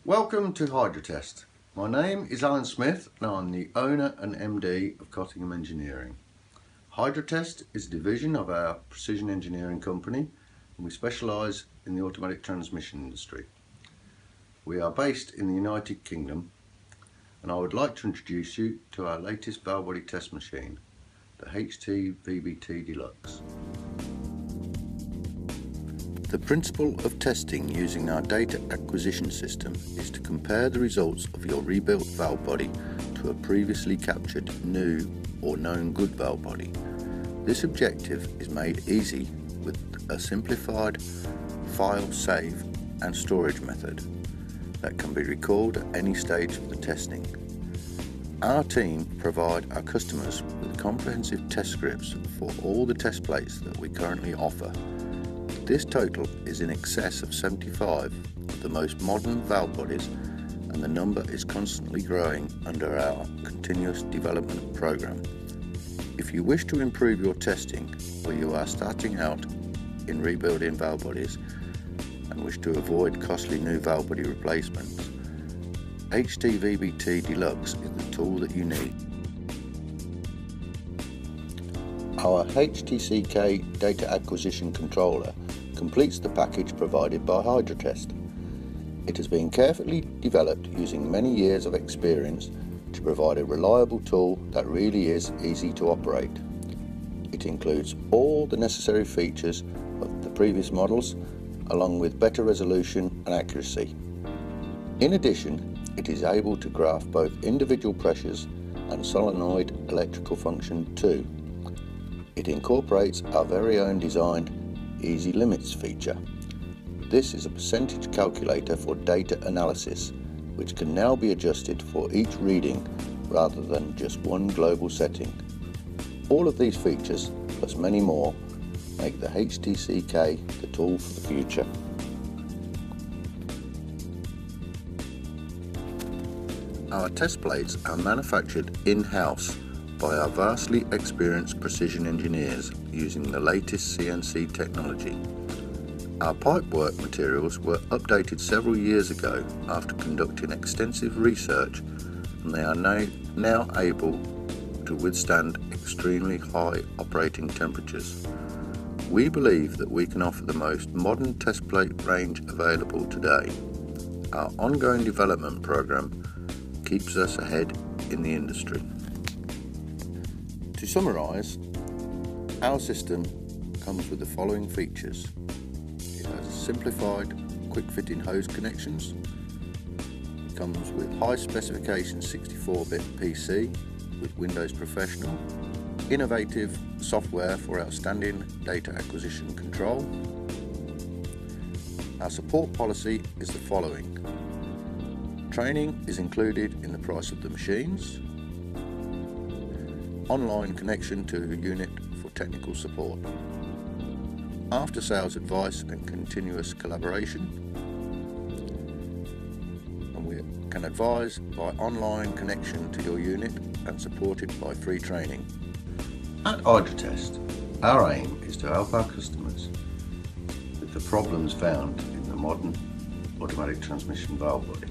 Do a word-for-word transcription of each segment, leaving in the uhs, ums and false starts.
Welcome to HYDRATEST. My name is Alan Smith and I'm the owner and M D of Cottingham Engineering. HYDRATEST is a division of our precision engineering company and we specialise in the automatic transmission industry. We are based in the United Kingdom and I would like to introduce you to our latest valve body test machine, the H T V B T Deluxe. The principle of testing using our data acquisition system is to compare the results of your rebuilt valve body to a previously captured new or known good valve body. This objective is made easy with a simplified file save and storage method that can be recalled at any stage of the testing. Our team provide our customers with comprehensive test scripts for all the test plates that we currently offer. This total is in excess of seventy-five of the most modern valve bodies, and the number is constantly growing under our continuous development program. If you wish to improve your testing, or you are starting out in rebuilding valve bodies and wish to avoid costly new valve body replacements, H T V B T Deluxe is the tool that you need. Our H T C K data acquisition controller completes the package provided by HYDRATEST. It has been carefully developed using many years of experience to provide a reliable tool that really is easy to operate. It includes all the necessary features of the previous models, along with better resolution and accuracy. In addition, it is able to graph both individual pressures and solenoid electrical function too. It incorporates our very own designed Easy Limits feature. This is a percentage calculator for data analysis, which can now be adjusted for each reading rather than just one global setting. All of these features, plus many more, make the H T C K the tool for the future. Our test plates are manufactured in-house by our vastly experienced precision engineers using the latest C N C technology. Our pipework materials were updated several years ago after conducting extensive research, and they are now, now able to withstand extremely high operating temperatures. We believe that we can offer the most modern test plate range available today. Our ongoing development program keeps us ahead in the industry. To summarise, our system comes with the following features. It has simplified quick-fitting hose connections. It comes with high specification sixty-four bit P C with Windows Professional, innovative software for outstanding data acquisition control. Our support policy is the following. Training is included in the price of the machines. Online connection to a unit for technical support. After sales advice and continuous collaboration. And we can advise by online connection to your unit and supported by free training. At HYDRATEST, our aim is to help our customers with the problems found in the modern automatic transmission valve body.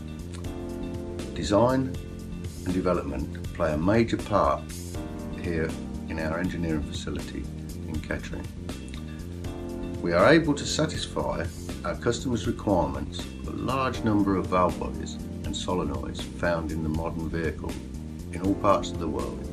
Design and development play a major part here in our engineering facility in Kettering. We are able to satisfy our customers' requirements for a large number of valve bodies and solenoids found in the modern vehicle in all parts of the world.